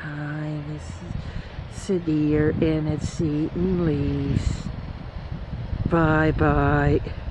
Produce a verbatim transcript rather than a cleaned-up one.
Hi, this is Sydney, and it's eating leaves. Bye bye.